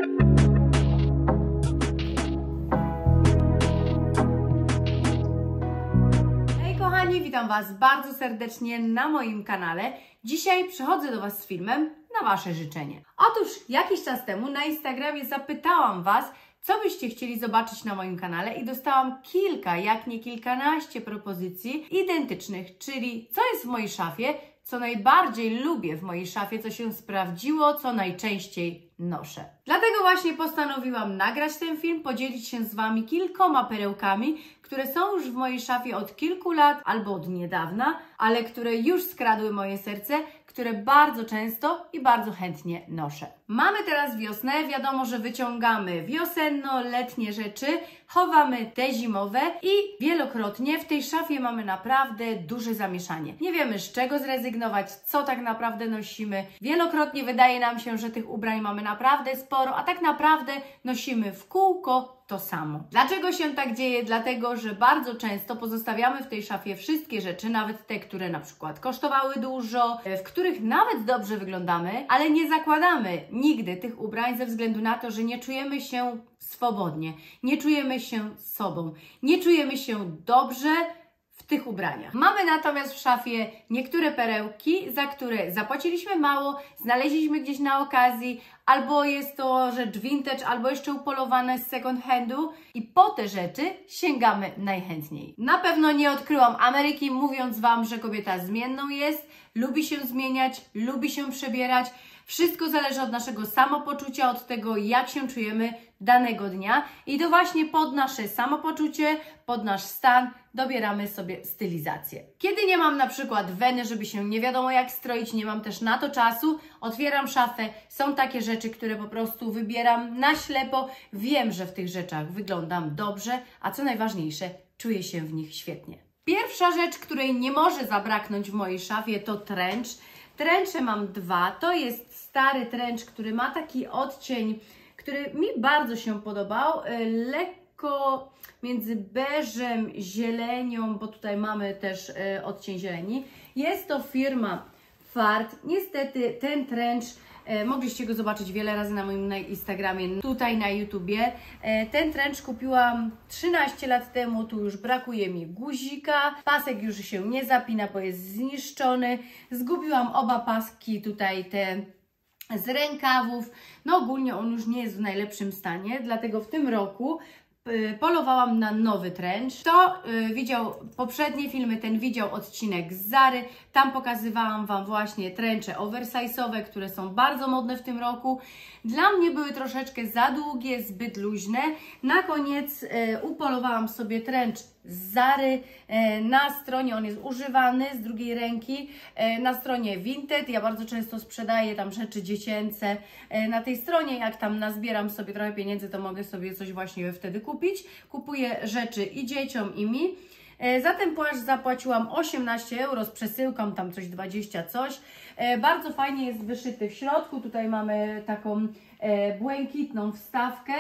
Witam Was bardzo serdecznie na moim kanale. Dzisiaj przychodzę do Was z filmem na Wasze życzenie. Otóż jakiś czas temu na Instagramie zapytałam Was, co byście chcieli zobaczyć na moim kanale i dostałam kilka, jak nie kilkanaście propozycji identycznych, czyli co jest w mojej szafie, co najbardziej lubię w mojej szafie, co się sprawdziło, co najczęściej noszę. Dlatego właśnie postanowiłam nagrać ten film, podzielić się z Wami kilkoma perełkami, które są już w mojej szafie od kilku lat albo od niedawna, ale które już skradły moje serce, które bardzo często i bardzo chętnie noszę. Mamy teraz wiosnę, wiadomo, że wyciągamy wiosenno-letnie rzeczy, chowamy te zimowe i wielokrotnie w tej szafie mamy naprawdę duże zamieszanie. Nie wiemy, z czego zrezygnować, co tak naprawdę nosimy. Wielokrotnie wydaje nam się, że tych ubrań mamy naprawdę sporo, a tak naprawdę nosimy w kółko to samo. Dlaczego się tak dzieje? Dlatego, że bardzo często pozostawiamy w tej szafie wszystkie rzeczy, nawet te, które na przykład kosztowały dużo, w których nawet dobrze wyglądamy, ale nie zakładamy nigdy tych ubrań ze względu na to, że nie czujemy się swobodnie, nie czujemy się sobą, nie czujemy się dobrze w tych ubraniach. Mamy natomiast w szafie niektóre perełki, za które zapłaciliśmy mało, znaleźliśmy gdzieś na okazji, albo jest to rzecz vintage, albo jeszcze upolowane z second handu i po te rzeczy sięgamy najchętniej. Na pewno nie odkryłam Ameryki, mówiąc Wam, że kobieta zmienną jest, lubi się zmieniać, lubi się przebierać. Wszystko zależy od naszego samopoczucia, od tego, jak się czujemy danego dnia i to właśnie pod nasze samopoczucie, pod nasz stan dobieramy sobie stylizację. Kiedy nie mam na przykład weny, żeby się nie wiadomo jak stroić, nie mam też na to czasu, otwieram szafę, są takie rzeczy, które po prostu wybieram na ślepo, wiem, że w tych rzeczach wyglądam dobrze, a co najważniejsze, czuję się w nich świetnie. Pierwsza rzecz, której nie może zabraknąć w mojej szafie, to trench. Trencze mam dwa, to jest stary trench, który ma taki odcień, który mi bardzo się podobał, lekko między beżem, zielenią, bo tutaj mamy też odcień zieleni. Jest to firma Fart. Niestety ten trench, mogliście go zobaczyć wiele razy na moim Instagramie, tutaj na YouTubie. Ten trench kupiłam 13 lat temu, tu już brakuje mi guzika, pasek już się nie zapina, bo jest zniszczony. Zgubiłam oba paski tutaj, te z rękawów. No ogólnie on już nie jest w najlepszym stanie, dlatego w tym roku polowałam na nowy trench. Kto widział poprzednie filmy, ten widział odcinek z Zary. Tam pokazywałam Wam właśnie trencze oversize'owe, które są bardzo modne w tym roku. Dla mnie były troszeczkę za długie, zbyt luźne. Na koniec upolowałam sobie trench z Zary. Na stronie on jest używany z drugiej ręki. Na stronie Vinted. Ja bardzo często sprzedaję tam rzeczy dziecięce na tej stronie. Jak tam nazbieram sobie trochę pieniędzy, to mogę sobie coś właśnie wtedy kupić. Kupuję rzeczy i dzieciom, i mi. Za ten płaszcz zapłaciłam 18 euro z przesyłką, tam coś 20 coś. Bardzo fajnie jest wyszyty w środku. Tutaj mamy taką błękitną wstawkę.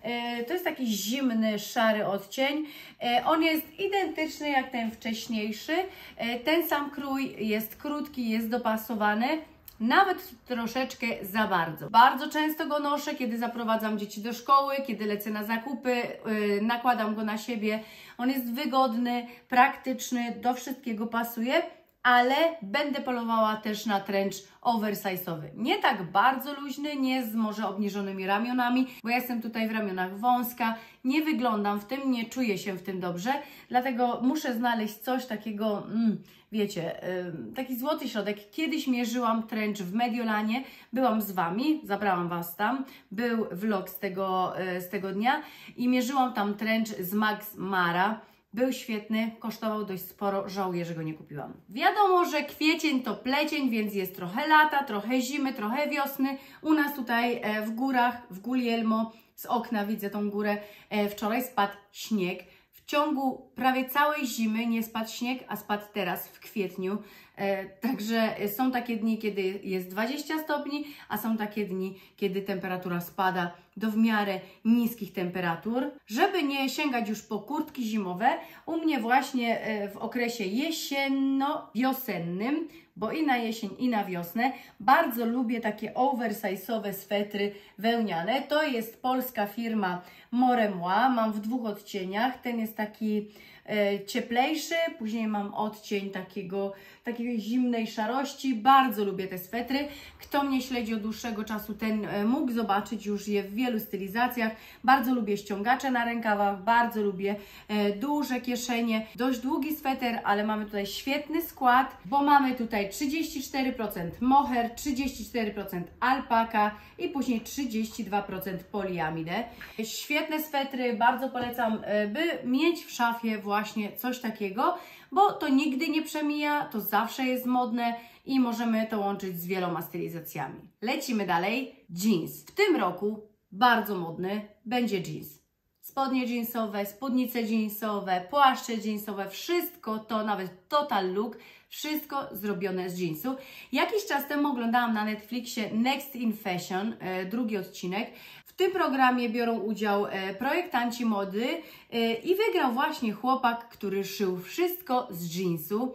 To jest taki zimny, szary odcień. On jest identyczny jak ten wcześniejszy. Ten sam krój jest krótki, jest dopasowany. Nawet troszeczkę za bardzo. Bardzo często go noszę, kiedy zaprowadzam dzieci do szkoły, kiedy lecę na zakupy, nakładam go na siebie. On jest wygodny, praktyczny, do wszystkiego pasuje, ale będę polowała też na trench oversize'owy. Nie tak bardzo luźny, nie z może obniżonymi ramionami, bo ja jestem tutaj w ramionach wąska, nie wyglądam w tym, nie czuję się w tym dobrze, dlatego muszę znaleźć coś takiego, wiecie, taki złoty środek. Kiedyś mierzyłam trench w Mediolanie, byłam z Wami, zabrałam Was tam, był vlog z tego dnia i mierzyłam tam trench z Max Mara. Był świetny, kosztował dość sporo, żałuję, że go nie kupiłam. Wiadomo, że kwiecień to plecień, więc jest trochę lata, trochę zimy, trochę wiosny. U nas tutaj w górach, w Guglielmo, z okna widzę tą górę, wczoraj spadł śnieg. W ciągu prawie całej zimy nie spadł śnieg, a spadł teraz w kwietniu. Także są takie dni, kiedy jest 20 stopni, a są takie dni, kiedy temperatura spada do w miarę niskich temperatur. Żeby nie sięgać już po kurtki zimowe, u mnie właśnie w okresie jesienno-wiosennym, bo i na jesień, i na wiosnę, bardzo lubię takie oversize'owe swetry wełniane. To jest polska firma Moremoi, mam w 2 odcieniach. Ten jest taki cieplejszy, później mam odcień takiej zimnej szarości. Bardzo lubię te swetry. Kto mnie śledzi od dłuższego czasu, ten mógł zobaczyć już je w wielu stylizacjach. Bardzo lubię ściągacze na rękawach, bardzo lubię duże kieszenie. Dość długi sweter, ale mamy tutaj świetny skład, bo mamy tutaj 34% mohair, 34% alpaka i później 32% poliamidę. Świetne swetry, bardzo polecam, by mieć w szafie właśnie coś takiego, bo to nigdy nie przemija, to zawsze jest modne i możemy to łączyć z wieloma stylizacjami. Lecimy dalej. Jeans. W tym roku bardzo modny będzie jeans. Spodnie jeansowe, spódnice jeansowe, płaszcze jeansowe, wszystko to, nawet total look, wszystko zrobione z jeansu. Jakiś czas temu oglądałam na Netflixie Next in Fashion, 2 odcinek. W tym programie biorą udział projektanci mody i wygrał właśnie chłopak, który szył wszystko z jeansu.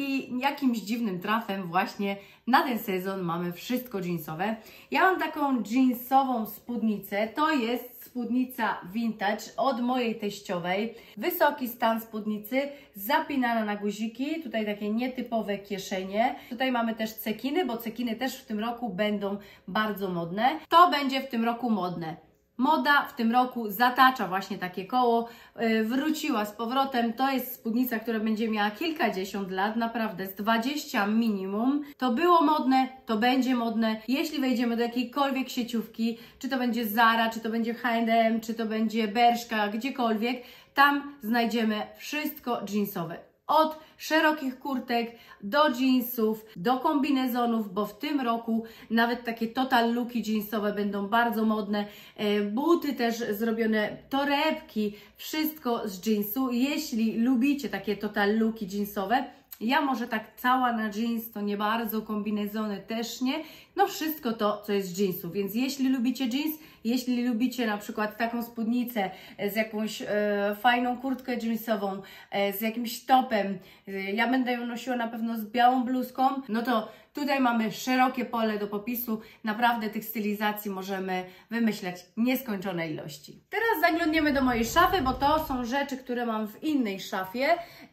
I jakimś dziwnym trafem właśnie na ten sezon mamy wszystko jeansowe. Ja mam taką jeansową spódnicę, to jest spódnica vintage od mojej teściowej. Wysoki stan spódnicy, zapinana na guziki, tutaj takie nietypowe kieszenie. Tutaj mamy też cekiny, bo cekiny też w tym roku będą bardzo modne. To będzie w tym roku modne. Moda w tym roku zatacza właśnie takie koło, wróciła z powrotem. To jest spódnica, która będzie miała kilkadziesiąt lat, naprawdę z 20 minimum. To było modne, to będzie modne. Jeśli wejdziemy do jakiejkolwiek sieciówki, czy to będzie Zara, czy to będzie H&M, czy to będzie Bershka, gdziekolwiek, tam znajdziemy wszystko jeansowe. Od szerokich kurtek do jeansów, do kombinezonów, bo w tym roku nawet takie total looki jeansowe będą bardzo modne. Buty też zrobione, torebki, wszystko z jeansu. Jeśli lubicie takie total looki jeansowe, ja może tak cała na jeans to nie bardzo, kombinezony też nie. No wszystko to, co jest z jeansu, więc jeśli lubicie jeans, jeśli lubicie na przykład taką spódnicę z jakąś fajną kurtkę jeansową, z jakimś topem, ja będę ją nosiła na pewno z białą bluzką, no to tutaj mamy szerokie pole do popisu. Naprawdę tych stylizacji możemy wymyślać nieskończone ilości. Teraz zaglądniemy do mojej szafy, bo to są rzeczy, które mam w innej szafie.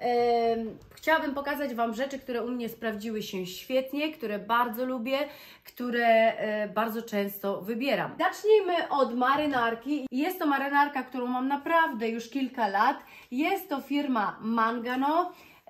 Chciałabym pokazać Wam rzeczy, które u mnie sprawdziły się świetnie, które bardzo lubię, które bardzo często wybieram. Zacznijmy od marynarki. Jest to marynarka, którą mam naprawdę już kilka lat. Jest to firma Mangano,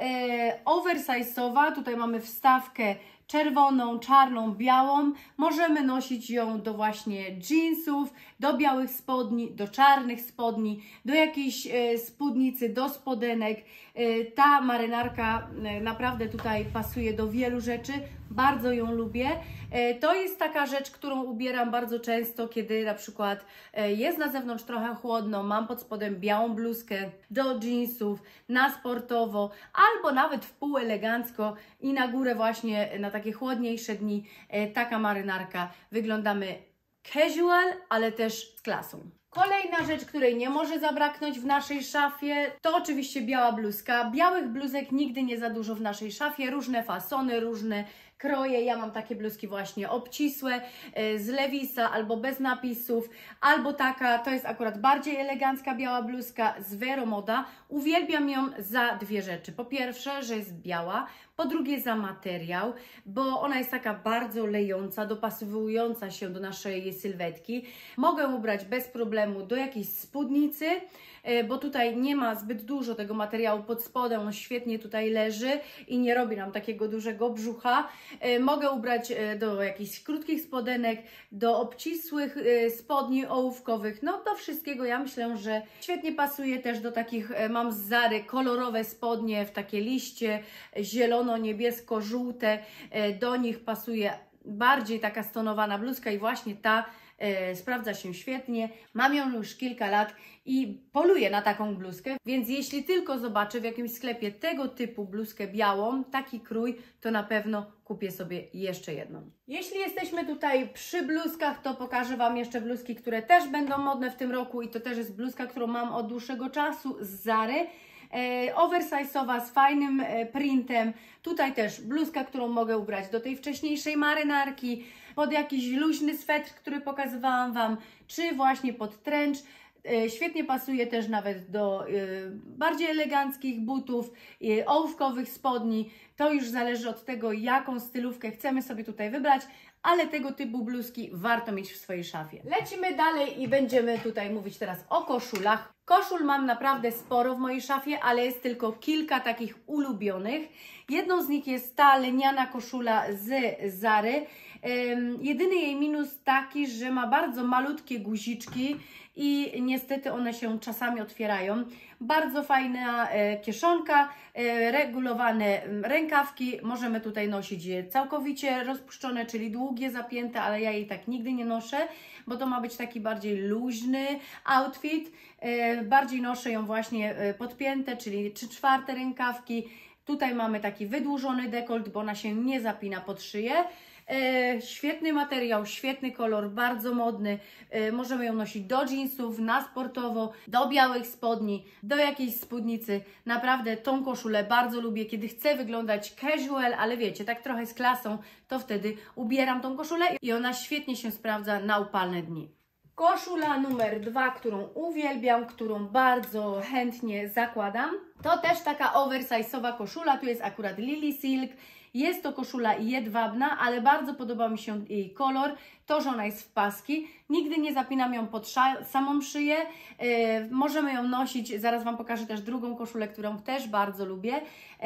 oversize'owa. Tutaj mamy wstawkę czerwoną, czarną, białą. Możemy nosić ją do właśnie jeansów, do białych spodni, do czarnych spodni, do jakiejś spódnicy, do spodenek. Ta marynarka naprawdę tutaj pasuje do wielu rzeczy. Bardzo ją lubię. To jest taka rzecz, którą ubieram bardzo często, kiedy na przykład jest na zewnątrz trochę chłodno, mam pod spodem białą bluzkę do jeansów, na sportowo, albo nawet w pół elegancko i na górę właśnie na takie chłodniejsze dni taka marynarka. Wyglądamy casual, ale też z klasą. Kolejna rzecz, której nie może zabraknąć w naszej szafie, to oczywiście biała bluzka. Białych bluzek nigdy nie za dużo w naszej szafie, różne fasony, różne kroje. Ja mam takie bluzki właśnie obcisłe, z Levisa albo bez napisów, albo taka, to jest akurat bardziej elegancka biała bluzka z Vero Moda. Uwielbiam ją za dwie rzeczy. Po pierwsze, że jest biała, po drugie za materiał, bo ona jest taka bardzo lejąca, dopasowująca się do naszej sylwetki. Mogę ubrać bez problemu do jakiejś spódnicy, bo tutaj nie ma zbyt dużo tego materiału pod spodem, on świetnie tutaj leży i nie robi nam takiego dużego brzucha. Mogę ubrać do jakichś krótkich spodenek, do obcisłych spodni ołówkowych, no do wszystkiego. Ja myślę, że świetnie pasuje też do takich, mam z Zary kolorowe spodnie w takie liście, zielono-niebiesko-żółte, do nich pasuje bardziej taka stonowana bluzka i właśnie ta sprawdza się świetnie. Mam ją już kilka lat i poluję na taką bluzkę, więc jeśli tylko zobaczę w jakimś sklepie tego typu bluzkę białą, taki krój, to na pewno kupię sobie jeszcze jedną. Jeśli jesteśmy tutaj przy bluzkach, to pokażę Wam jeszcze bluzki, które też będą modne w tym roku i to też jest bluzka, którą mam od dłuższego czasu z Zary. Oversize'owa z fajnym printem. Tutaj też bluzka, którą mogę ubrać do tej wcześniejszej marynarki, pod jakiś luźny swetr, który pokazywałam Wam, czy właśnie pod trench. Świetnie pasuje też nawet do bardziej eleganckich butów, ołówkowych spodni. To już zależy od tego, jaką stylówkę chcemy sobie tutaj wybrać, ale tego typu bluzki warto mieć w swojej szafie. Lecimy dalej i będziemy tutaj mówić teraz o koszulach. Koszul mam naprawdę sporo w mojej szafie, ale jest tylko kilka takich ulubionych. Jedną z nich jest ta lniana koszula z Zary. Jedyny jej minus taki, że ma bardzo malutkie guziczki i niestety one się czasami otwierają. Bardzo fajna kieszonka, regulowane rękawki. Możemy tutaj nosić je całkowicie rozpuszczone, czyli długie, zapięte, ale ja jej tak nigdy nie noszę, bo to ma być taki bardziej luźny outfit. Bardziej noszę ją właśnie podpięte, czyli 3/4 rękawki. Tutaj mamy taki wydłużony dekolt, bo ona się nie zapina pod szyję. Świetny materiał, świetny kolor, bardzo modny. Możemy ją nosić do jeansów, na sportowo, do białych spodni, do jakiejś spódnicy. Naprawdę tą koszulę bardzo lubię, kiedy chcę wyglądać casual, ale wiecie, tak trochę z klasą, to wtedy ubieram tą koszulę i ona świetnie się sprawdza na upalne dni. Koszula numer 2, którą uwielbiam, którą bardzo chętnie zakładam, to też taka oversize'owa koszula. Tu jest akurat Lily Silk. Jest to koszula jedwabna, ale bardzo podoba mi się jej kolor, to, że ona jest w paski. Nigdy nie zapinam ją pod samą szyję. Możemy ją nosić, zaraz Wam pokażę też drugą koszulę, którą też bardzo lubię.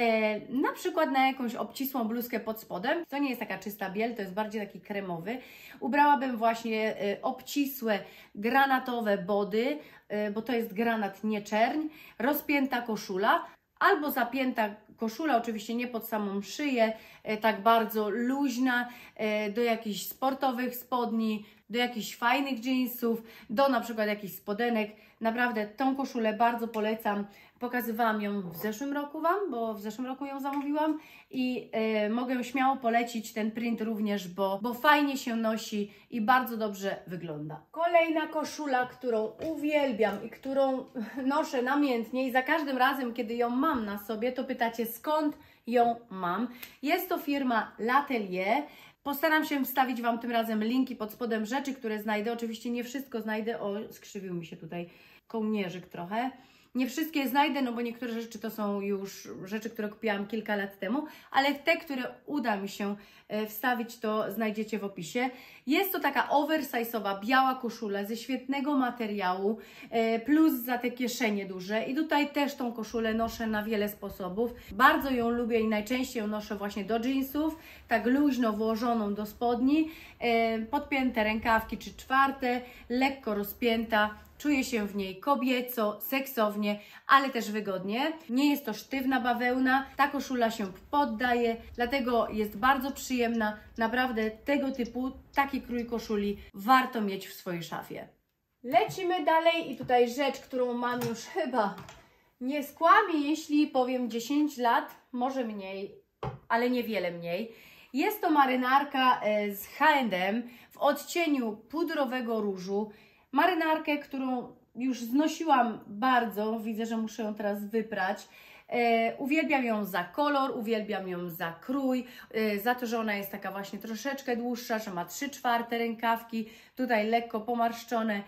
Na przykład na jakąś obcisłą bluzkę pod spodem. To nie jest taka czysta biel, to jest bardziej taki kremowy. Ubrałabym właśnie obcisłe, granatowe body, bo to jest granat, nie czerń. Rozpięta koszula. Albo zapięta koszula, oczywiście nie pod samą szyję, tak bardzo luźna, do jakichś sportowych spodni, do jakichś fajnych jeansów, do na przykład jakichś spodenek. Naprawdę tą koszulę bardzo polecam. Pokazywałam ją w zeszłym roku Wam, bo w zeszłym roku ją zamówiłam i mogę śmiało polecić ten print również, bo fajnie się nosi i bardzo dobrze wygląda. Kolejna koszula, którą uwielbiam i którą noszę namiętnie i za każdym razem, kiedy ją mam na sobie, to pytacie, skąd ją mam. Jest to firma L'Atelier. Postaram się wstawić Wam tym razem linki pod spodem rzeczy, które znajdę. Oczywiście nie wszystko znajdę. O, skrzywił mi się tutaj kołnierzyk trochę. Nie wszystkie znajdę, no bo niektóre rzeczy to są już rzeczy, które kupiłam kilka lat temu, ale te, które uda mi się wstawić, to znajdziecie w opisie. Jest to taka oversize'owa, biała koszula ze świetnego materiału, plus za te kieszenie duże i tutaj też tą koszulę noszę na wiele sposobów. Bardzo ją lubię i najczęściej ją noszę właśnie do jeansów, tak luźno włożoną do spodni, podpięte rękawki 3/4, lekko rozpięta. Czuję się w niej kobieco, seksownie, ale też wygodnie. Nie jest to sztywna bawełna, ta koszula się poddaje, dlatego jest bardzo przyjemna. Naprawdę tego typu, taki krój koszuli warto mieć w swojej szafie. Lecimy dalej i tutaj rzecz, którą mam już chyba, nie skłamię, jeśli powiem 10 lat, może mniej, ale niewiele mniej. Jest to marynarka z H&M w odcieniu pudrowego różu. Marynarkę, którą już znosiłam bardzo, widzę, że muszę ją teraz wyprać. Uwielbiam ją za kolor, uwielbiam ją za krój, za to, że ona jest taka właśnie troszeczkę dłuższa, że ma 3/4 rękawki, tutaj lekko pomarszczone,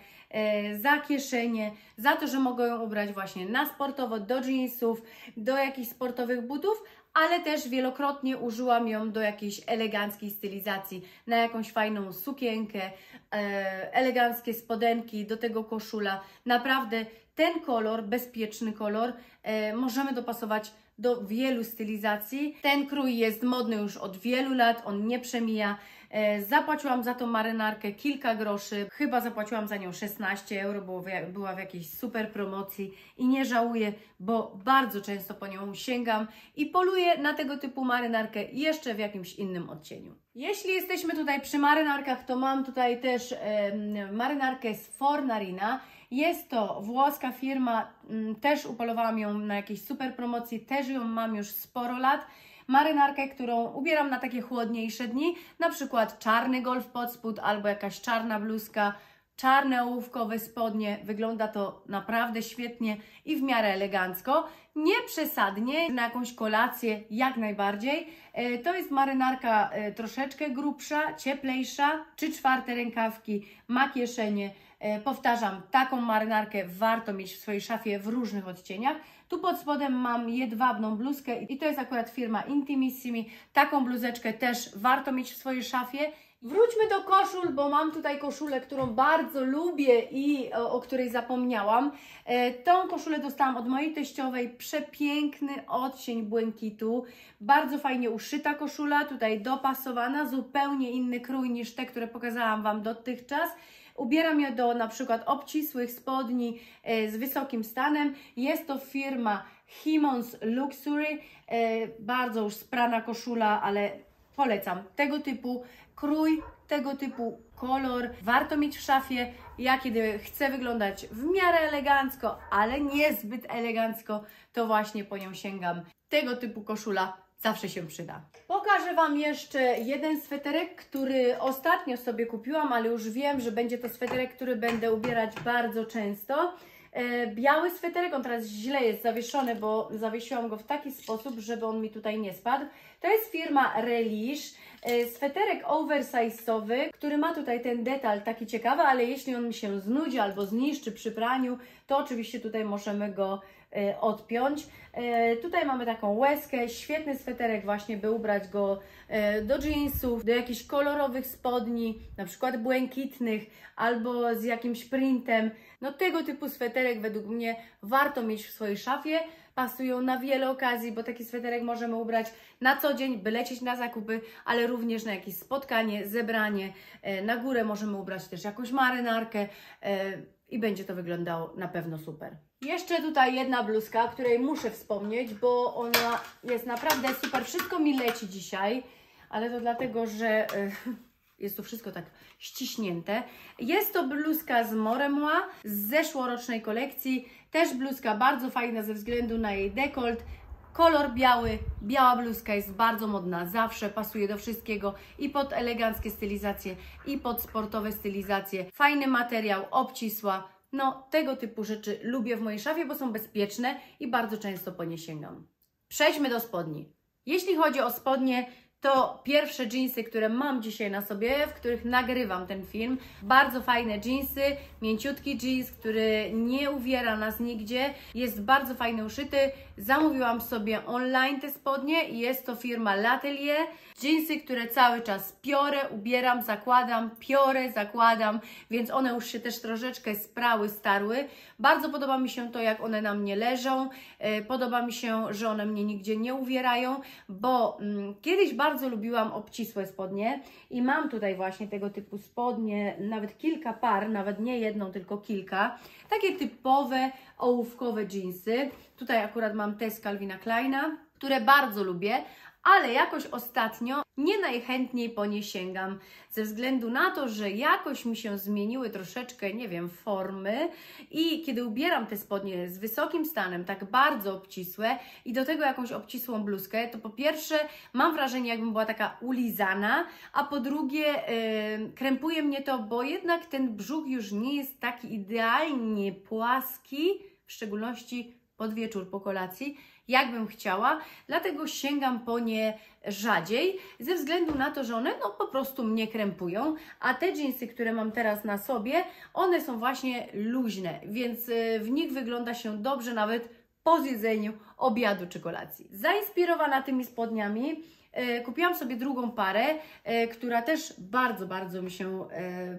za kieszenie, za to, że mogę ją ubrać właśnie na sportowo, do jeansów, do jakichś sportowych butów, ale też wielokrotnie użyłam ją do jakiejś eleganckiej stylizacji, na jakąś fajną sukienkę, eleganckie spodenki, do tego koszula. Naprawdę ten kolor, bezpieczny kolor, możemy dopasować do wielu stylizacji. Ten krój jest modny już od wielu lat, on nie przemija. Zapłaciłam za tą marynarkę kilka groszy, chyba zapłaciłam za nią 16 euro, bo była w jakiejś super promocji i nie żałuję, bo bardzo często po nią sięgam i poluję na tego typu marynarkę jeszcze w jakimś innym odcieniu. Jeśli jesteśmy tutaj przy marynarkach, to mam tutaj też marynarkę z Fornarina. Jest to włoska firma, też upolowałam ją na jakiejś super promocji, też ją mam już sporo lat. Marynarkę, którą ubieram na takie chłodniejsze dni, na przykład czarny golf pod spód albo jakaś czarna bluzka, czarne ołówkowe spodnie. Wygląda to naprawdę świetnie i w miarę elegancko. Nie przesadnie, na jakąś kolację jak najbardziej. To jest marynarka troszeczkę grubsza, cieplejsza, 3/4 rękawki, ma kieszenie. Powtarzam, taką marynarkę warto mieć w swojej szafie w różnych odcieniach. Tu pod spodem mam jedwabną bluzkę i to jest akurat firma Intimissimi. Taką bluzeczkę też warto mieć w swojej szafie. Wróćmy do koszul, bo mam tutaj koszulę, którą bardzo lubię i o której zapomniałam. Tą koszulę dostałam od mojej teściowej. Przepiękny odcień błękitu. Bardzo fajnie uszyta koszula, tutaj dopasowana, zupełnie inny krój niż te, które pokazałam Wam dotychczas. Ubieram je do na przykład obcisłych spodni z wysokim stanem. Jest to firma Himons Luxury. Bardzo już sprana koszula, ale polecam. Tego typu krój, tego typu kolor warto mieć w szafie. Ja kiedy chcę wyglądać w miarę elegancko, ale niezbyt elegancko, to właśnie po nią sięgam. Tego typu koszula zawsze się przyda. Pokażę Wam jeszcze jeden sweterek, który ostatnio sobie kupiłam, ale już wiem, że będzie to sweterek, który będę ubierać bardzo często. Biały sweterek, on teraz źle jest zawieszony, bo zawiesiłam go w taki sposób, żeby on mi tutaj nie spadł. To jest firma Relish, sweterek oversize'owy, który ma tutaj ten detal taki ciekawy, ale jeśli on mi się znudzi albo zniszczy przy praniu, to oczywiście tutaj możemy go odpiąć. Tutaj mamy taką łezkę, świetny sweterek właśnie, by ubrać go do jeansów, do jakichś kolorowych spodni, na przykład błękitnych albo z jakimś printem. No tego typu sweterek według mnie warto mieć w swojej szafie. Pasują na wiele okazji, bo taki sweterek możemy ubrać na co dzień, by lecieć na zakupy, ale również na jakieś spotkanie, zebranie. Na górę możemy ubrać też jakąś marynarkę i będzie to wyglądało na pewno super. Jeszcze tutaj jedna bluzka, której muszę wspomnieć, bo ona jest naprawdę super. Wszystko mi leci dzisiaj, ale to dlatego, że jest tu wszystko tak ściśnięte. Jest to bluzka z Moremois z zeszłorocznej kolekcji. Też bluzka bardzo fajna ze względu na jej dekolt. Kolor biały, biała bluzka jest bardzo modna, zawsze pasuje do wszystkiego i pod eleganckie stylizacje, i pod sportowe stylizacje. Fajny materiał, obcisła. No, tego typu rzeczy lubię w mojej szafie, bo są bezpieczne i bardzo często po nie sięgam. Przejdźmy do spodni. Jeśli chodzi o spodnie, to pierwsze dżinsy, które mam dzisiaj na sobie, w których nagrywam ten film. Bardzo fajne dżinsy, mięciutki dżins, który nie uwiera nas nigdzie. Jest bardzo fajny uszyty. Zamówiłam sobie online te spodnie i jest to firma L'Atelier. Dżinsy, które cały czas piorę, ubieram, zakładam, piorę, zakładam, więc one już się też troszeczkę sprały, starły. Bardzo podoba mi się to, jak one na mnie leżą. Podoba mi się, że one mnie nigdzie nie uwierają, bo kiedyś bardzo lubiłam obcisłe spodnie i mam tutaj właśnie tego typu spodnie, nawet kilka par, nawet nie jedną, tylko kilka. Takie typowe ołówkowe dżinsy. Tutaj akurat mam te z Calvina Kleina, które bardzo lubię, ale jakoś ostatnio nie najchętniej po nie sięgam, ze względu na to, że jakoś mi się zmieniły troszeczkę, nie wiem, formy i kiedy ubieram te spodnie z wysokim stanem, tak bardzo obcisłe i do tego jakąś obcisłą bluzkę, to po pierwsze mam wrażenie, jakbym była taka ulizana, a po drugie krępuje mnie to, bo jednak ten brzuch już nie jest taki idealnie płaski, w szczególności pod wieczór, po kolacji, jakbym chciała, dlatego sięgam po nie rzadziej, ze względu na to, że one no po prostu mnie krępują, a te dżinsy, które mam teraz na sobie, one są właśnie luźne, więc w nich wygląda się dobrze nawet po zjedzeniu obiadu czy kolacji. Zainspirowana tymi spodniami kupiłam sobie drugą parę, która też bardzo mi się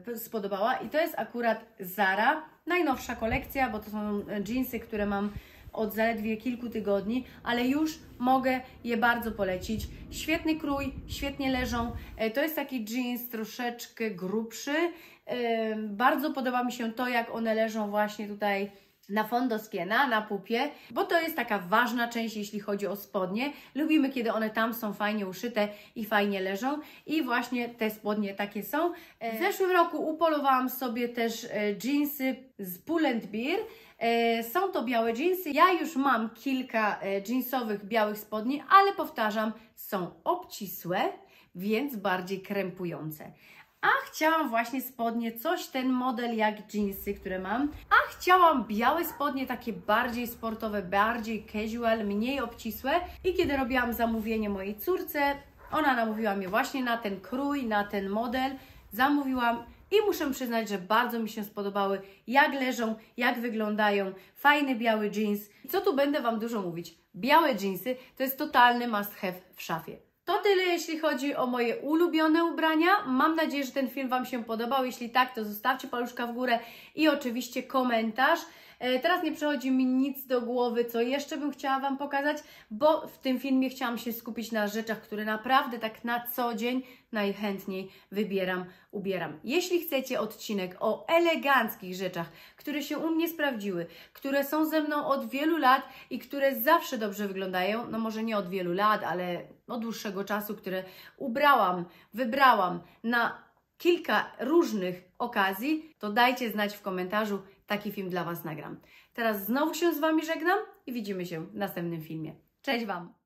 spodobała i to jest akurat Zara, najnowsza kolekcja, bo to są dżinsy, które mam od zaledwie kilku tygodni, ale już mogę je bardzo polecić. Świetny krój, świetnie leżą. To jest taki jeans troszeczkę grubszy. Bardzo podoba mi się to, jak one leżą właśnie tutaj na fondoskiena, na pupie, bo to jest taka ważna część, jeśli chodzi o spodnie. Lubimy, kiedy one tam są fajnie uszyte i fajnie leżą i właśnie te spodnie takie są. W zeszłym roku upolowałam sobie też jeansy z Pull&Bear. Są to białe jeansy. Ja już mam kilka jeansowych białych spodni, ale powtarzam, są obcisłe, więc bardziej krępujące. A chciałam właśnie spodnie, coś ten model jak jeansy, które mam. A chciałam białe spodnie, takie bardziej sportowe, bardziej casual, mniej obcisłe. I kiedy robiłam zamówienie mojej córce, ona namówiła mnie właśnie na ten krój, na ten model. Zamówiłam i muszę przyznać, że bardzo mi się spodobały, jak leżą, jak wyglądają. Fajny biały jeans. I co tu będę Wam dużo mówić? Białe jeansy to jest totalny must have w szafie. To tyle, jeśli chodzi o moje ulubione ubrania. Mam nadzieję, że ten film Wam się podobał. Jeśli tak, to zostawcie paluszka w górę i oczywiście komentarz. Teraz nie przychodzi mi nic do głowy, co jeszcze bym chciała Wam pokazać, bo w tym filmie chciałam się skupić na rzeczach, które naprawdę tak na co dzień najchętniej ubieram. Jeśli chcecie odcinek o eleganckich rzeczach, które się u mnie sprawdziły, które są ze mną od wielu lat i które zawsze dobrze wyglądają, no może nie od wielu lat, ale od dłuższego czasu, które wybrałam na kilka różnych okazji, to dajcie znać w komentarzu, taki film dla Was nagram. Teraz znowu się z Wami żegnam i widzimy się w następnym filmie. Cześć Wam!